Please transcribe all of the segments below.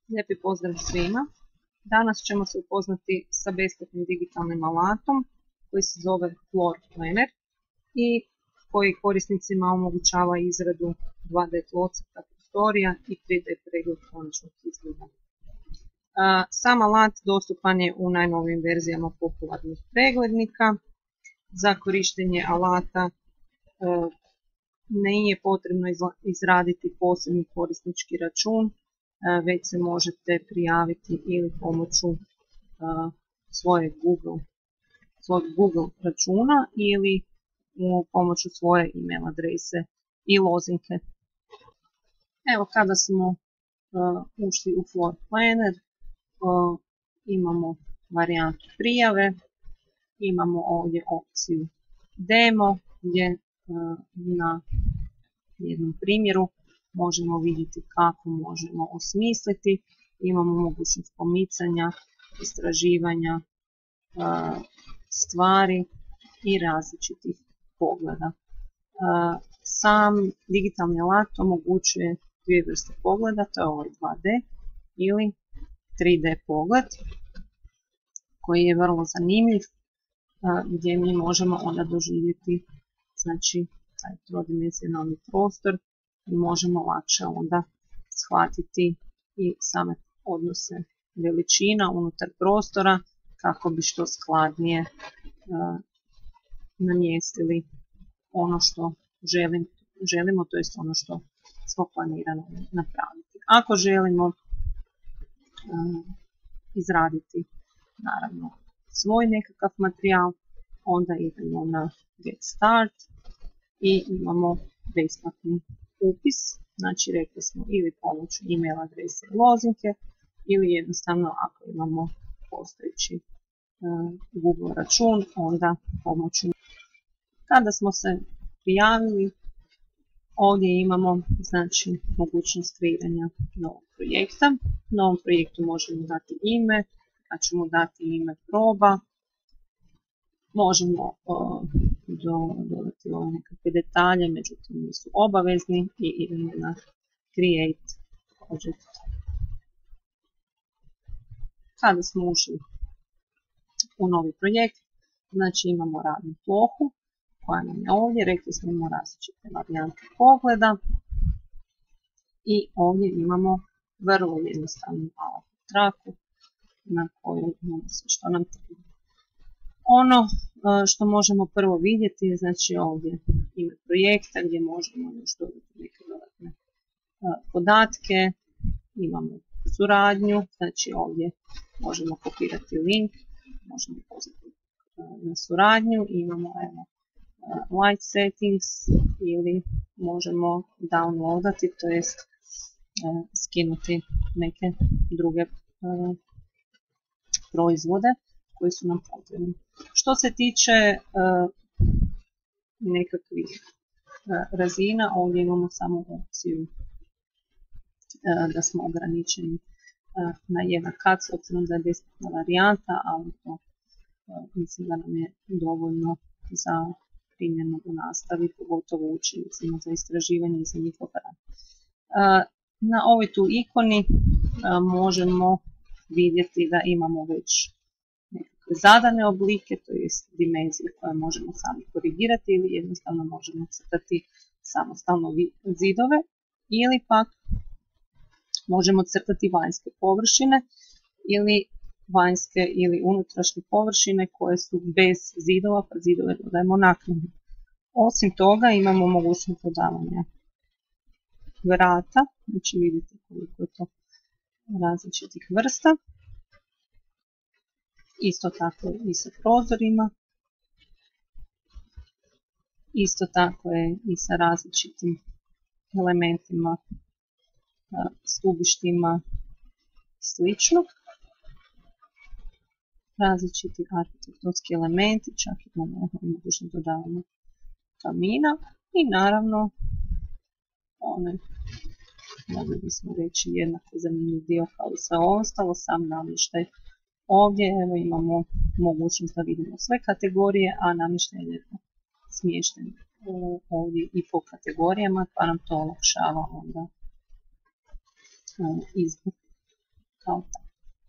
Lijepi pozdrav svima. Danas ćemo se upoznati sa besplatnim digitalnim alatom koji se zove Floor Planner i koji korisnicima omogućava izradu 2D tlocrta prostorija i 3D pregled konačnog izgleda. Sam alat dostupan je u najnovijim verzijama popularnih preglednika. Za korištenje alata nije potrebno izraditi posebni korisnički račun, već se možete prijaviti ili pomoću svojeg Google računa ili pomoću svoje email adrese i lozinke. Evo, kada smo ušli u Floor Planner, imamo varijantu prijave, imamo ovdje opciju demo gdje na jednom primjeru možemo vidjeti kako možemo osmisliti, imamo mogućnost pomicanja, istraživanja stvari i različitih pogleda. Sam digitalni alat omogućuje dvije vrste pogleda, to je ovaj 2D ili 3D pogled koji je vrlo zanimljiv, gdje mi možemo onda doživjeti taj trodimenzionalni prostor i možemo lakše onda shvatiti i same odnose veličina unutar prostora kako bi što skladnije namjestili ono što želimo, to jest ono što smo planirano napraviti. Ako želimo izraditi naravno svoj nekakav materijal, onda idemo na Get Start i imamo besplatni upis, znači rekli smo ili pomoću email adrese i lozinke ili jednostavno ako imamo postojeći Google račun, onda pomoću. Kada smo se prijavili, ovdje imamo mogućnost kreiranja novog projekta. Novom projektu možemo dati ime, a ćemo dati ime proba. Možemo dodati ove nekakve detalje, međutim nisu obavezni i idemo na Create Project. Kada smo ušli u novi projekt, imamo radnu plohu koja nam je ovdje, rekli smo imamo različite varijante pogleda i ovdje imamo vrlo jednostavnu alatnu traku na kojoj imamo sve što nam treba. Ono što možemo prvo vidjeti je ovdje ime projekta gdje možemo još dodati neke dodatne podatke, imamo suradnju, ovdje možemo kopirati link, možemo pozvati na suradnju, imamo light settings ili možemo downloadati, to jest skinuti neke druge proizvode koji su nam potrebni. Što se tiče nekakvih razina, ovdje imamo samo opciju da smo ograničeni na jedan kat, s obzirom da je besplatna varijanta, ali to mislim da nam je dovoljno za primjenu u nastavi, pogotovo učenicima za istraživanje i za njihov rad. Na ovoj tu ikoni možemo vidjeti da imamo već nekakve zadane oblike, to je dimenzije koje možemo sami korigirati ili jednostavno možemo crtati samostalno zidove ili pak možemo crtati vanjske površine ili vanjske ili unutrašnje površine koje su bez zidova, pa zidove dodajemo naknadno. Osim toga imamo mogućnost dodavanja vrata, znači vidite koliko je to različitih vrsta. Isto tako i sa prozorima, isto tako je i sa različitim elementima, stubištima i slično. Različiti arhitektonski elementi, čak imamo mogućnost dodavanja kamina i naravno one, mogli bismo reći, jednako zanimljiv dio kao i sve ostalo, sam namještaj. Ovdje imamo mogućnost da vidimo sve kategorije, a namještaj je lijepo smješten ovdje i po kategorijama, pa nam to olakšava onda izbor. kao tako.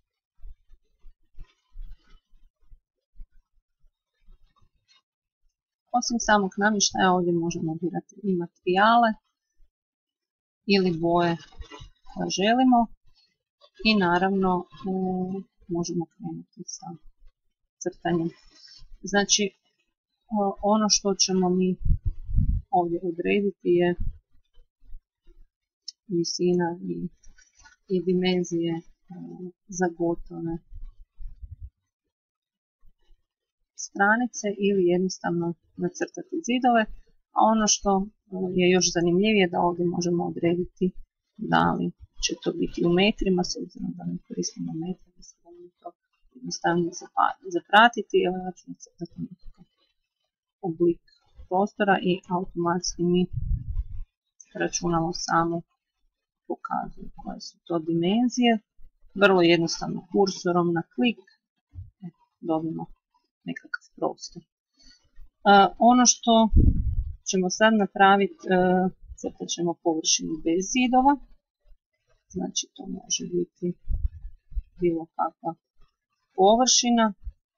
Osim samog namještaja ovdje možemo birati i materijale ili boje koje želimo i naravno možemo krenuti sa crtanjem. Znači ono što ćemo mi ovdje odrediti je visina i dimenzije za gotove stranice ili jednostavno nacrtati zidove, a ono što je još zanimljivije da ovdje možemo odrediti da li će to biti u metrima, s obzirom da ne koristimo metre, mislim da je to jednostavnije zapratiti. Evo ja ću nacrtati nekakav oblik prostora i automatski mi računalo samo pokazuje koje su to dimenzije. Vrlo jednostavno kursorom na klik dobimo nekakav prostor. Ono što ćemo sad napraviti, crtat ćemo površinu bez zidova, znači to može biti bilo kakva površina,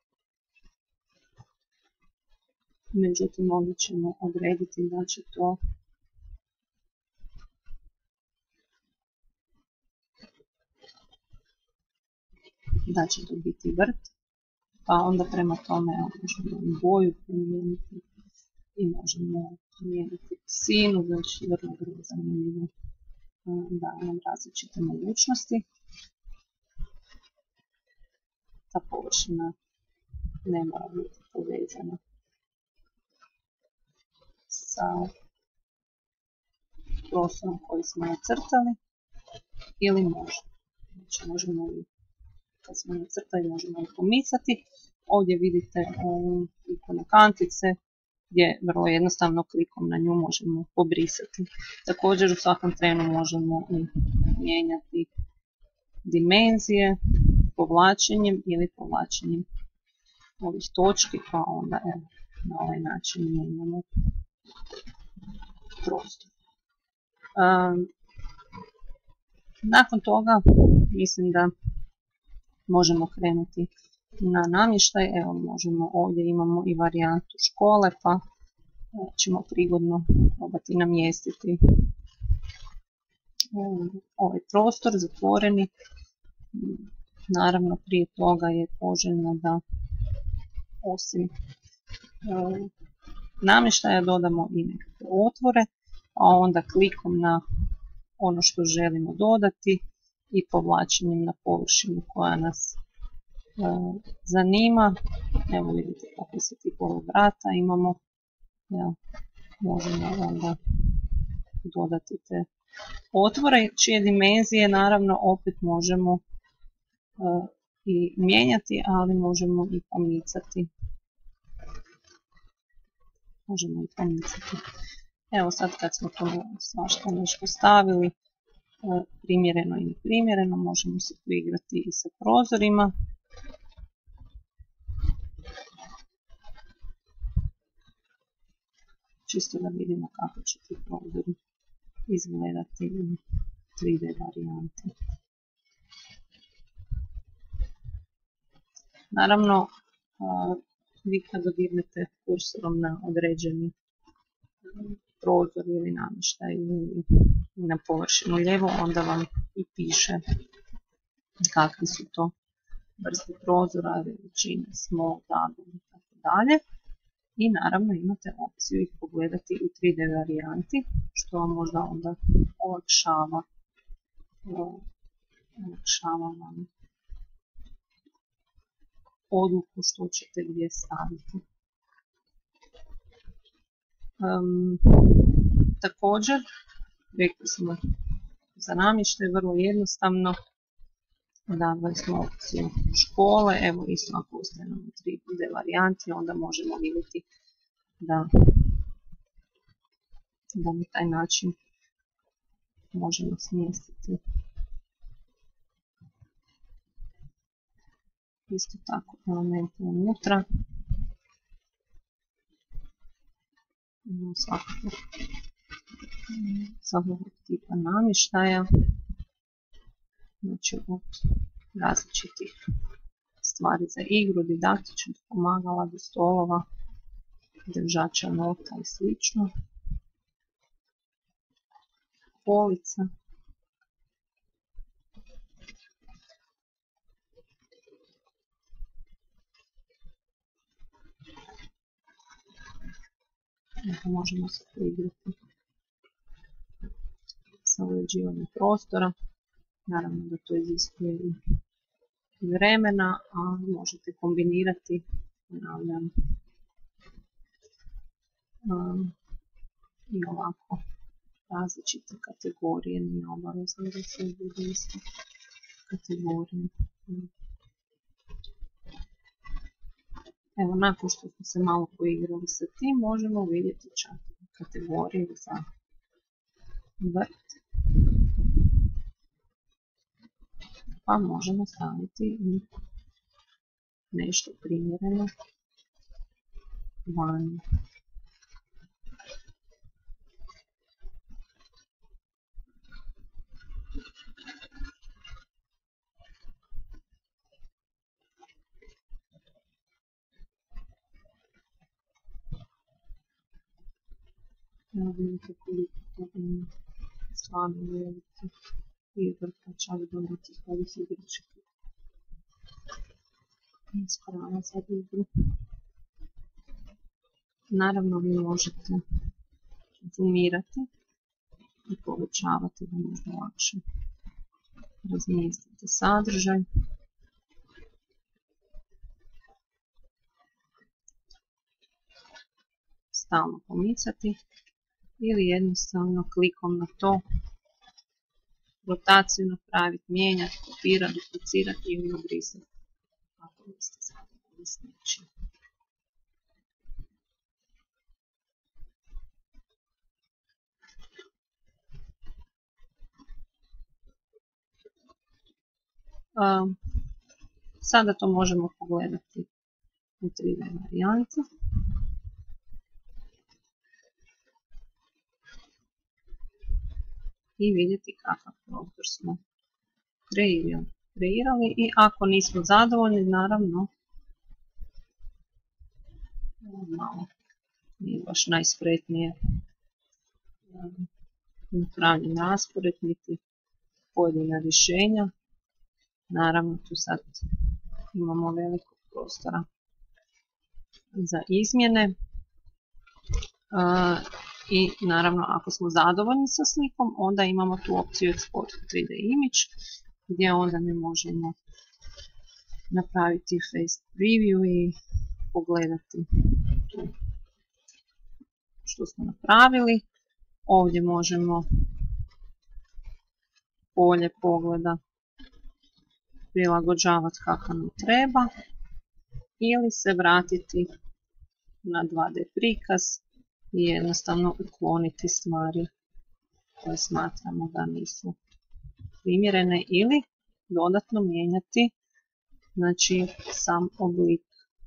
međutim ovdje ćemo odrediti da će to biti vrt, pa onda prema tome možemo boju promijeniti i možemo promijeniti visinu, znači vrlo zanimljivo daje nam različite mogućnosti. Ta površina ne mora biti povezana sa prostorom koji smo nacrtali ili može. Znači možemo kad smo nacrtali možemo ih pomicati. Ovdje vidite ikonu kantice gdje vrlo jednostavno klikom na nju možemo pobrisati. Također u svakom trenu možemo i mijenjati dimenzije povlačenjem ili povlačenjem ovih točki, pa onda evo, na ovaj način mijenjamo prostor. Nakon toga mislim da možemo krenuti na namještaj. Evo možemo, ovdje imamo i varijantu škole, pa ćemo prigodno probati namjestiti ovaj prostor zatvoreni. Naravno prije toga je poželjno da osim namještaja dodamo i nekakve otvore, a onda klikom na ono što želimo dodati i povlačenjem na površinu koja nas zanima. Evo vidite kakve se tipove vrata imamo. Ja, možemo onda dodati te otvore, čije dimenzije naravno opet možemo i mijenjati, ali možemo i pomicati. Evo sad kad smo to svašta nešto stavili, primjereno i neprimjereno, možemo se poigrati i sa prozorima. Čisto da vidimo kako će ti prozori izgledati u 3D varijanti. Naravno, vi kad dodirnete kursorom na određeni prozor ili namještaj ili na površinu lijevo, onda vam i piše kakvi su to vrste prozora, veličine, small, double i tako dalje. I naravno imate opciju ih pogledati u 3D varijanti, što vam možda onda olakšava vam odluku što ćete gdje staviti. Također, rekli smo za namještaj vrlo jednostavno, dali smo opciju škole, evo isto ako ostanemo u 3D varijanti, onda možemo vidjeti da na taj način možemo smjestiti isto tako elemente unutra. Svakog tipa namještaja, znači od različitih stvari za igru, didaktičnih pomagala do stolova, držača nota i slično. Polica. Možemo se poigrati sa uređivanjem prostora. Naravno da to iziskuje i vremena, a možete kombinirati, ponavljam, i ovako različite kategorije, nije obavezno da se bude iste kategorije. Evo, nakon što smo se malo poigrali sa tim, možemo vidjeti čak kategoriju za vrt. Pa možemo staviti i nešto primjereno van. Evo vidite koliko to ima stvarno veliki izbor, pa čak do nekih ovih igračaka. Isprava za igru. Naravno vi možete zoomirati i povećavati da možda lakše razmjestite sadržaj. Stalno pomicati ili jednostavno klikom na to rotaciju napraviti, mijenjati, kopirati, duplicirati ili obrisati ako niste zadovoljni s nečim. Sada to možemo pogledati u 3D varijanti. I vidjeti kakav prostor smo kreirali i ako nismo zadovoljni, naravno malo nije baš najspretnije napravljen raspored niti pojedina rješenja. Naravno tu sad imamo veliko prostora za izmjene. I naravno ako smo zadovoljni sa slikom, onda imamo tu opciju Export 3D Image, gdje onda mi možemo napraviti Face Preview i pogledati tu što smo napravili. Ovdje možemo polje pogleda prilagođavati kako nam treba ili se vratiti na 2D prikaz i jednostavno ukloniti stvari koje smatramo da nisu primjerene ili dodatno mijenjati, znači, sam oblik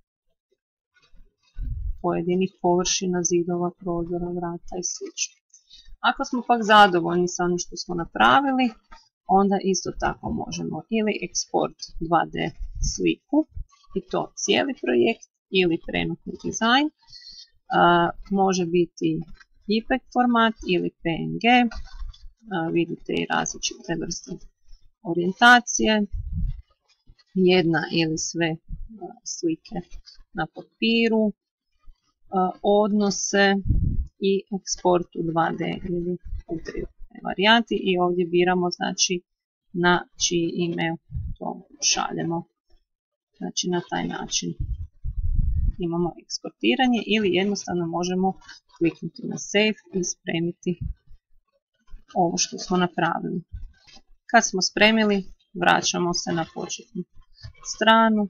pojedinih površina, zidova, prozora, vrata i sl. Ako smo pak zadovoljni sa onim što smo napravili, onda isto tako možemo ili eksport 2D sliku i to cijeli projekt ili trenutni dizajn. Može biti JPEG format ili PNG, vidite i različite vrste orijentacije, jedna ili sve slike na papiru, odnose i eksport u 2D ili u 3D varijanti i ovdje biramo, znači, na čiji email to šaljemo. Znači na taj način imamo eksportiranje ili jednostavno možemo kliknuti na Save i spremiti ovo što smo napravili. Kad smo spremili, vraćamo se na početnu stranu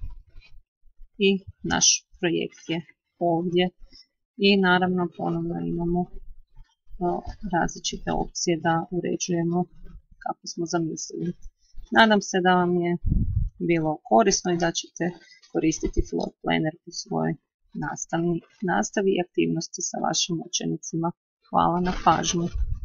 i naš projekt je ovdje. I naravno ponovno imamo različite opcije da uređujemo kako smo zamislili. Nadam se da vam je bilo korisno i da ćete koristiti Floor Planner u svojoj nastavi i aktivnosti sa vašim učenicima. Hvala na pažnju.